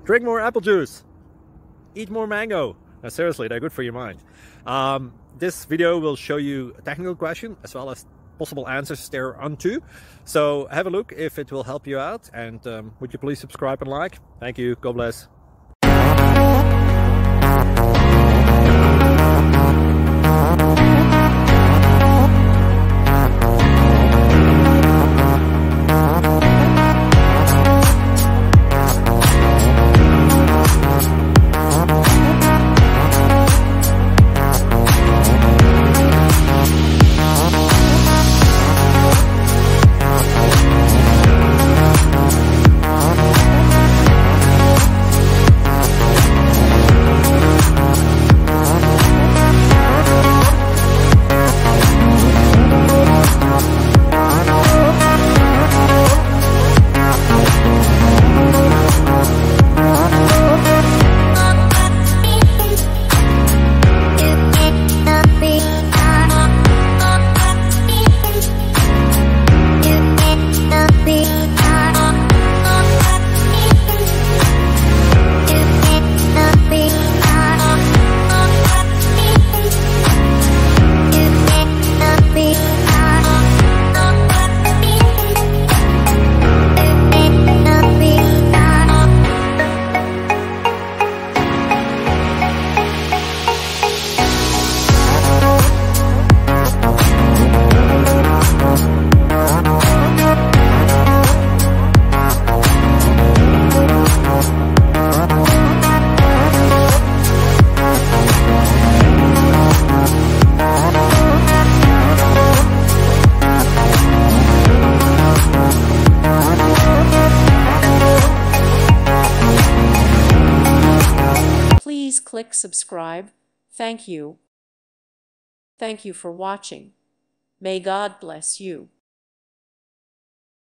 Drink more apple juice. Eat more mango. No, seriously, they're good for your mind. This video will show you a technical question as well as possible answers thereunto. So have a look if it will help you out, and would you please subscribe and like? Thank you. God bless. Please click subscribe. Thank you. Thank you for watching. May God bless you.